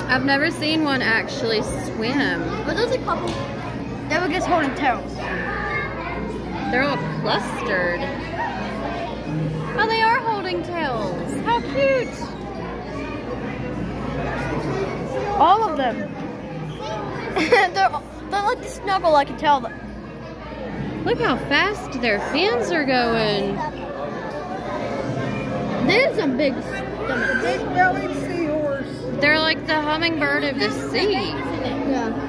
I've never seen one actually swim. But there's a couple. They were just holding tails. They're all clustered. Oh, they are holding tails. How cute. All of them. they're like snuggle, I can tell them. Look how fast their fins are going. There's some big stomachs. Big-bellied seahorse. They're like the hummingbird of the sea. Yeah.